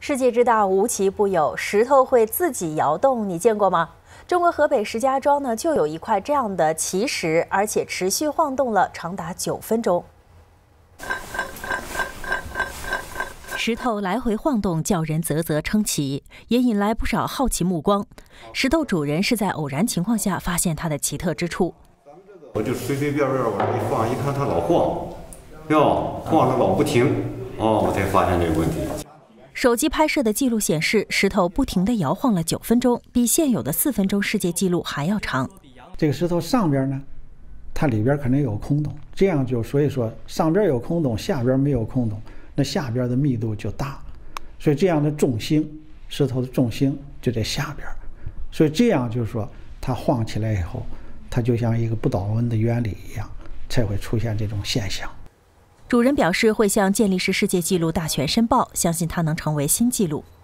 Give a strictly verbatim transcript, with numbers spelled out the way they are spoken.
世界之大，无奇不有，石头会自己摇动，你见过吗？中国河北石家庄呢，就有一块这样的奇石，而且持续晃动了长达九分钟。石头来回晃动，叫人啧啧称奇，也引来不少好奇目光。石头主人是在偶然情况下发现它的奇特之处。 我就随随便便往这一放，一看它老晃，哟，晃得老不停，哦，我才发现这个问题。 手机拍摄的记录显示，石头不停地摇晃了九分钟，比现有的四分钟世界纪录还要长。 这个石头上边呢，它里边可能有空洞，这样就所以说上边有空洞，下边没有空洞，那下边的密度就大，所以这样的重心，石头的重心就在下边，所以这样就是说它晃起来以后，它就像一个不倒翁的原理一样，才会出现这种现象。 主人表示会向健力士世界纪录大全申报，相信它能成为新纪录。